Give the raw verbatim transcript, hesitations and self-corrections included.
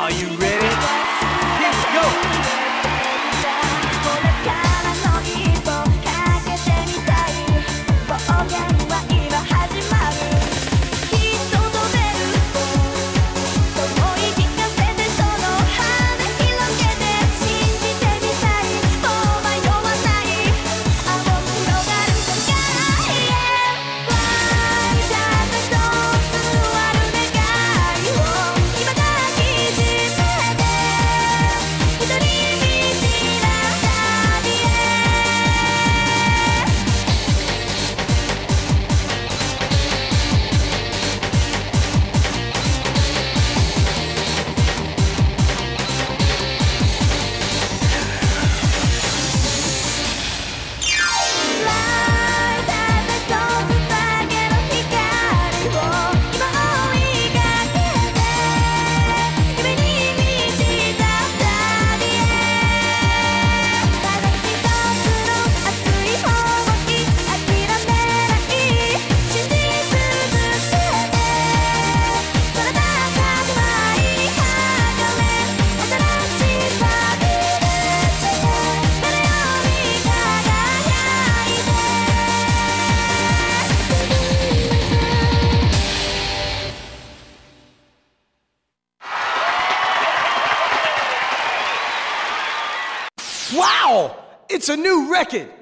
Are you ready? Here we go! これからの一歩かけてみたい冒険は今始まるきっと飛べるそう言い聞かせてその羽広げて信じてみたいもう迷わない青く広がる世界へ Fly たった一つある願いを今抱きしめて一人道な旅へFly たった一つだけの光を今追いかけて夢に満ちた旅へただ一つの熱い想い諦めない信じ続けて空高く舞い上がれ新しい旅立ちへ誰より輝いて Wow! It's a new record!